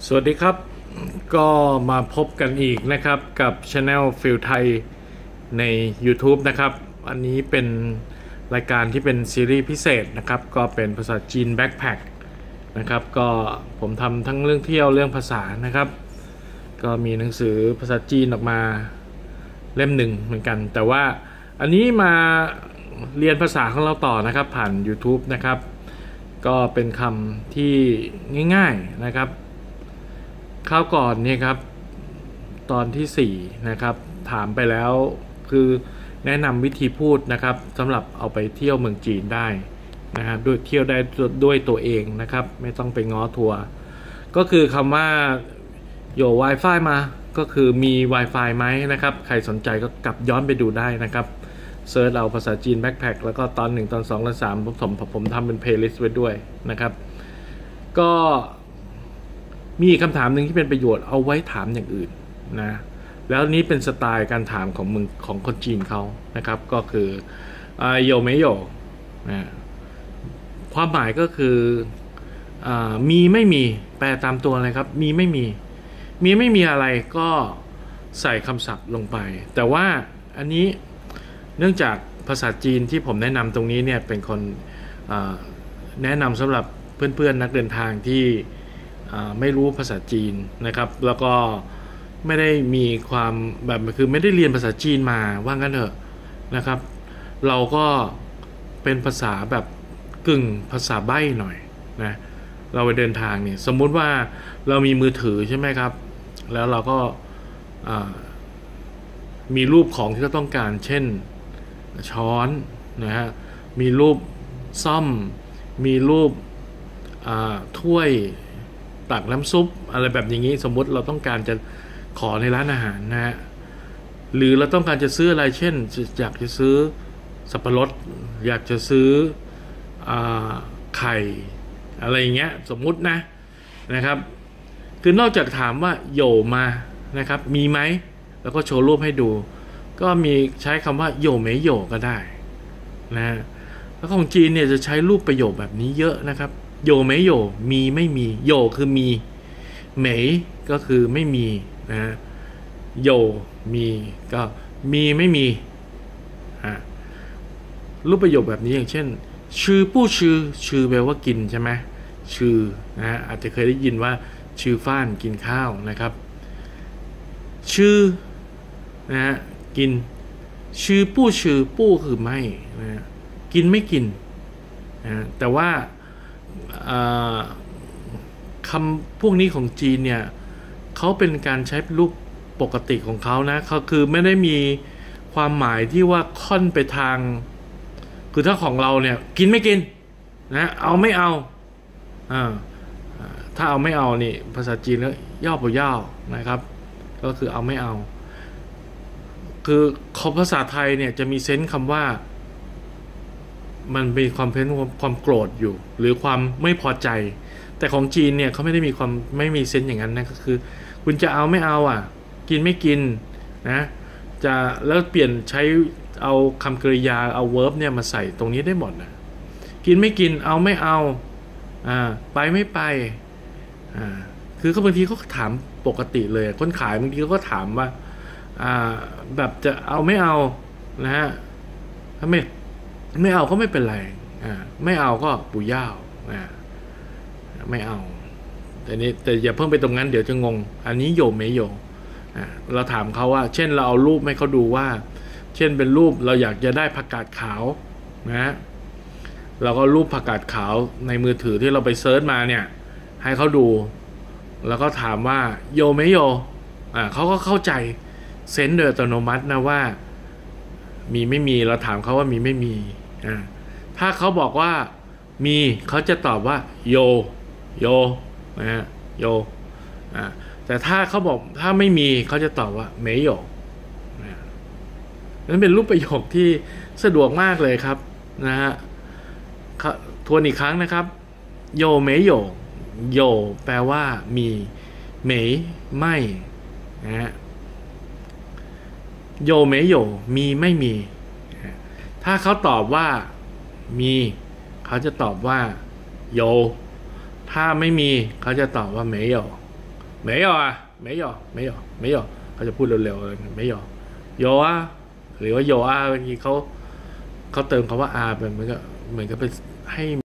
สวัสดีครับก็มาพบกันอีกนะครับกับ Channel ฟิลไทยใน YouTube นะครับอันนี้เป็นรายการที่เป็นซีรีส์พิเศษนะครับก็เป็นภาษาจีนแบ็คแพคนะครับก็ผมทำทั้งเรื่องเที่ยวเรื่องภาษานะครับก็มีหนังสือภาษาจีนออกมาเล่มหนึ่งเหมือนกันแต่ว่าอันนี้มาเรียนภาษาของเราต่อนะครับผ่าน YouTube นะครับก็เป็นคำที่ง่ายๆนะครับคราวก่อนเนี่ยครับตอนที่4นะครับถามไปแล้วคือแนะนำวิธีพูดนะครับสำหรับเอาไปเที่ยวเมืองจีนได้นะครับด้วยเที่ยวได้ด้วยตัวเองนะครับไม่ต้องไปง้อทัวร์ก็คือคำว่าโย Wi-Fi มาก็คือมี Wi-Fi ไหมนะครับใครสนใจก็กลับย้อนไปดูได้นะครับเซิร์ชเอาภาษาจีนแบ็คแพคแล้วก็ตอน1ตอน2ตอน3ผมทำเป็นเพลย์ลิสต์ไว้ด้วยนะครับก็มีคำถามหนึ่งที่เป็นประโยชน์เอาไว้ถามอย่างอื่นนะแล้วนี้เป็นสไตล์การถามของมึงของคนจีนเขานะครับก็คือโยไม่โยนะความหมายก็คือมีไม่มีแปลตามตัวเลยครับมีไม่มีอะไรก็ใส่คำศัพท์ลงไปแต่ว่าอันนี้เนื่องจากภาษาจีนที่ผมแนะนำตรงนี้เนี่ยเป็นคนแนะนำสำหรับเพื่อนๆนักเดินทางที่ไม่รู้ภาษาจีนนะครับแล้วก็ไม่ได้มีความแบบคือไม่ได้เรียนภาษาจีนมาว่างั้นเถอะนะครับเราก็เป็นภาษาแบบกึ่งภาษาใบ้หน่อยนะเราไปเดินทางเนี่ยสมมุติว่าเรามีมือถือใช่ไหมครับแล้วเราก็มีรูปของที่เราต้องการเช่นช้อนนะฮะมีรูปซ่อมมีรูปถ้วยตักน้ำซุปอะไรแบบอย่างนี้สมมุติเราต้องการจะขอในร้านอาหารนะฮะหรือเราต้องการจะซื้ออะไรเช่นอยากจะซื้อสับปะรดอยากจะซื้อไข่อะไรอย่างเงี้ยสมมุตินะครับคือนอกจากถามว่าโยมานะครับมีไหมแล้วก็โชว์รูปให้ดูก็มีใช้คำว่าโยไม่โยก็ได้นะแล้วของจีนเนี่ยจะใช้รูปประโยคแบบนี้เยอะนะครับโยไม่โยมีไม่มีโยคือมีเหมยก็คือไม่มีนะโยมีก็มีไม่มีรูปประโยคแบบนี้อย่างเช่นชื่อผู้ชื่อแปลว่ากินใช่ไหมชื่อนะอาจจะเคยได้ยินว่าชื่อฟ้านกินข้าวนะครับชื่อนะฮะกินชื่อผู้คือไม่นะกินไม่กินนะแต่ว่าคำพวกนี้ของจีนเนี่ยเขาเป็นการใช้รูปปกติของเขานะเขาคือไม่ได้มีความหมายที่ว่าค่อนไปทางคือถ้าของเราเนี่ยกินไม่กินนะเอาไม่เอาถ้าเอาไม่เอานี่ภาษาจีนแล้วย่อปย่อนะครับก็คือเอาไม่เอาคือภาษาไทยเนี่ยจะมีเซนส์คำว่ามันมีความเพ้นความโกรธอยู่หรือความไม่พอใจแต่ของจีนเนี่ยเขาไม่ได้มีความไม่มีเซนส์อย่างนั้นนะก็คือคุณจะเอาไม่เอากินไม่กินนะจะแล้วเปลี่ยนใช้เอาคำกริยาเอาเวิร์บเนี่ยมาใส่ตรงนี้ได้หมดนะกินไม่กินเอาไม่เอาไปไม่ไปคือเขาบางทีเขาถามปกติเลยคนขายบางทีเขาก็ถามว่าแบบจะเอาไม่เอานะฮะถ้าไม่เอาก็ไม่เป็นไรไม่เอาก็ปูย่าวไม่เอาแต่อย่าเพิ่งไปตรงนั้นเดี๋ยวจะงงอันนี้โยไม่โยเราถามเขาว่าเช่นเราเอารูปให้เขาดูว่าเช่นเป็นรูปเราอยากจะได้ผักกาดขาวนะเราก็รูปผักกาดขาวในมือถือที่เราไปเซิร์ชมาเนี่ยให้เขาดูแล้วก็ถามว่าโยไม่โยเขาก็เข้าใจเซนส์โดยอัตโนมัตินะว่ามีไม่มีเราถามเขาว่ามีไม่มีถ้าเขาบอกว่ามีเขาจะตอบว่าโยนะฮะโยแต่ถ้าเขาบอกถ้าไม่มีเขาจะตอบว่าไม่โยนั่นเป็นรูปประโยคที่สะดวกมากเลยครับนะฮะทวนอีกครั้งนะครับโยไม่โยโยแปลว่ามีเหมยไม่นะฮะโยไม่โยมีไม่มีถ้าเขาตอบว่ามีเขาจะตอบว่าโยถ้าไม่มีเขาจะตอบว่าไม่โย没有啊没有没有没有เขาจะพูดเร็วๆเลยไม่有有啊หรือว่า有啊บางทีเขาเติมคำว่า r เป็นเหมือนกับเป็นให้